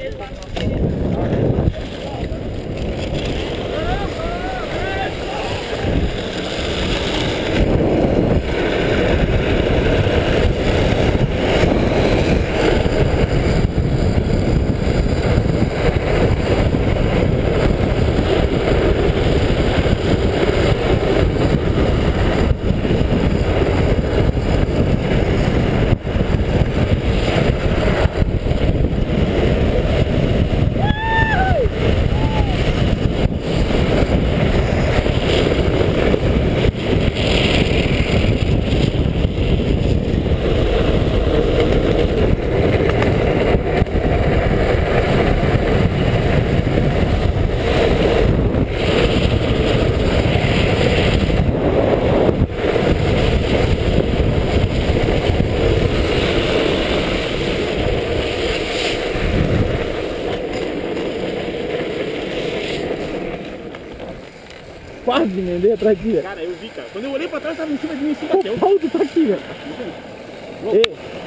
Quase me andei atrás aqui, cara, eu vi, cara. Quando eu olhei pra trás, tava em cima de mim, em cima o pau tá aqui, velho.